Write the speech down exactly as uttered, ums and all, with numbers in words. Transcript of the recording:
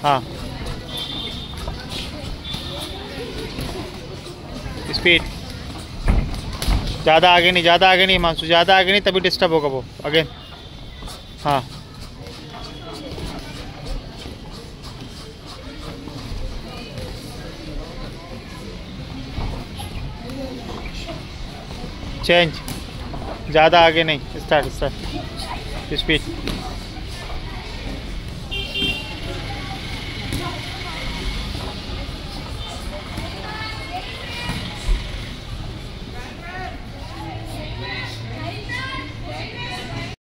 हाँ स्पीड, ज़्यादा आगे नहीं, ज़्यादा आगे नहीं हिमांशु, ज़्यादा आगे नहीं, तभी डिस्टर्ब होगा वो। अगेन हाँ चेंज, ज़्यादा आगे नहीं, स्टार्ट स्टार्ट स्पीड।